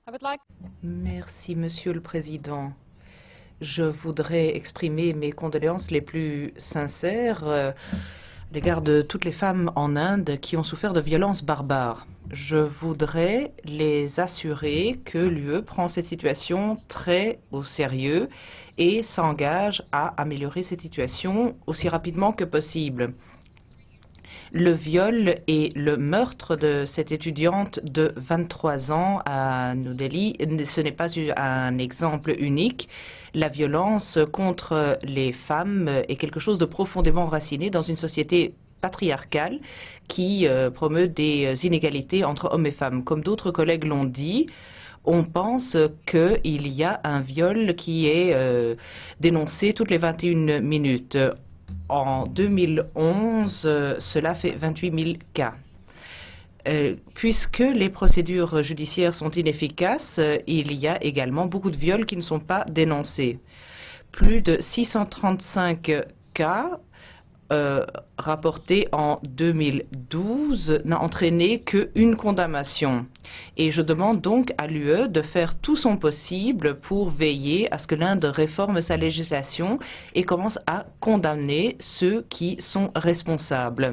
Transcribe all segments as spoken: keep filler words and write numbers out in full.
Like... Merci, Monsieur le Président. Je voudrais exprimer mes condoléances les plus sincères euh, à l'égard de toutes les femmes en Inde qui ont souffert de violences barbares. Je voudrais les assurer que l'U E prend cette situation très au sérieux et s'engage à améliorer cette situation aussi rapidement que possible. Le viol et le meurtre de cette étudiante de vingt-trois ans à New Delhi, ce n'est pas un exemple unique. La violence contre les femmes est quelque chose de profondément enraciné dans une société patriarcale qui euh, promeut des inégalités entre hommes et femmes. Comme d'autres collègues l'ont dit, on pense qu'il y a un viol qui est euh, dénoncé toutes les vingt et une minutes. En deux mille onze, euh, cela fait vingt-huit mille cas. Euh, puisque les procédures judiciaires sont inefficaces, euh, il y a également beaucoup de viols qui ne sont pas dénoncés. Plus de six cent trente-cinq cas euh, rapportés en deux mille douze n'a entraîné qu'une condamnation. Et je demande donc à l'U E de faire tout son possible pour veiller à ce que l'Inde réforme sa législation et commence à condamner ceux qui sont responsables.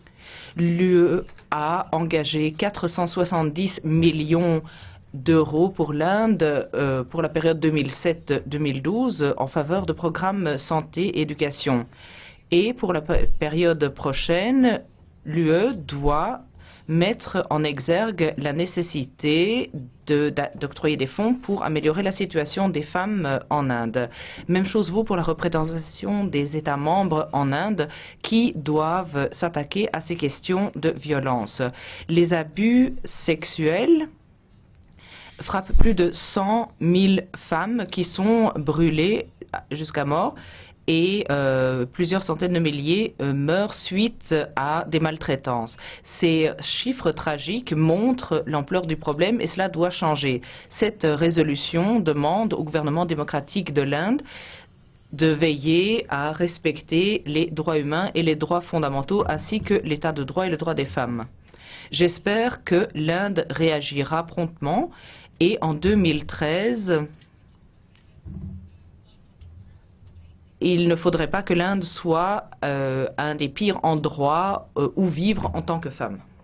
L'U E a engagé quatre cent soixante-dix millions d'euros pour l'Inde euh, pour la période deux mille sept deux mille douze en faveur de programmes santé et éducation. Et pour la période prochaine, l'U E doit mettre en exergue la nécessité d'octroyer des fonds pour améliorer la situation des femmes en Inde. Même chose vaut pour la représentation des États membres en Inde qui doivent s'attaquer à ces questions de violence. Les abus sexuels frappent plus de cent mille femmes qui sont brûlées jusqu'à mort et euh, plusieurs centaines de milliers euh, meurent suite à des maltraitances. Ces chiffres tragiques montrent l'ampleur du problème et cela doit changer. Cette résolution demande au gouvernement démocratique de l'Inde de veiller à respecter les droits humains et les droits fondamentaux ainsi que l'état de droit et le droit des femmes. J'espère que l'Inde réagira promptement et en deux mille treize, il ne faudrait pas que l'Inde soit euh, un des pires endroits euh, où vivre en tant que femme.